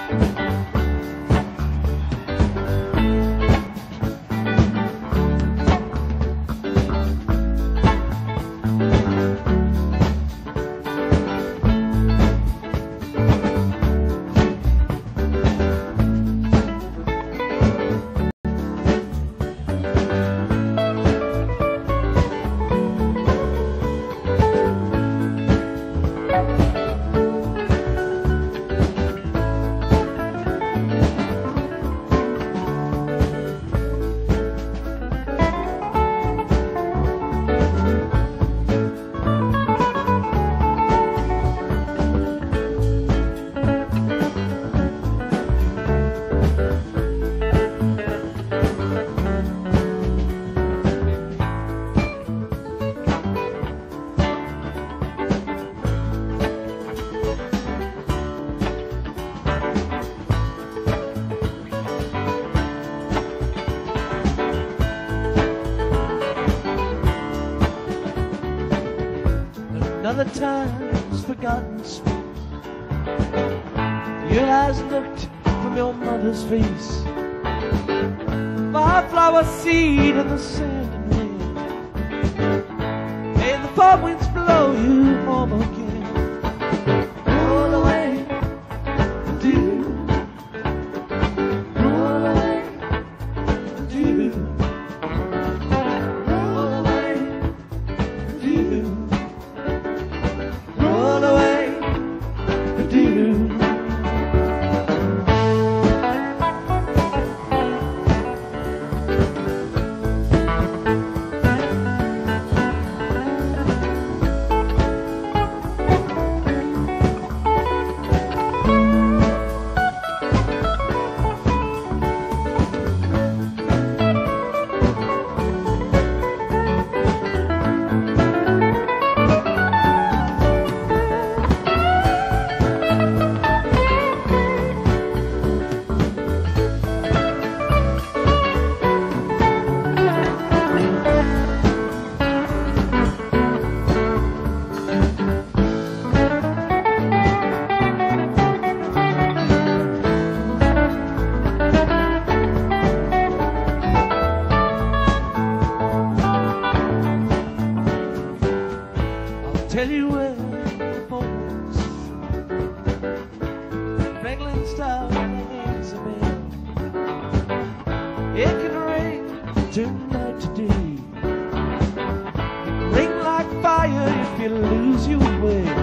Another time's forgotten sweet. Your eyes looked from your mother's face. My flower seed in the sand and wind. May the fall winds blow you home again. Roll away, dew. Roll away, dew. Roll away, dew. Roll away, dew. Tell you where the bones Franklin style hangs a bell. It can ring, turn night to day. Ring like fire if you lose your way.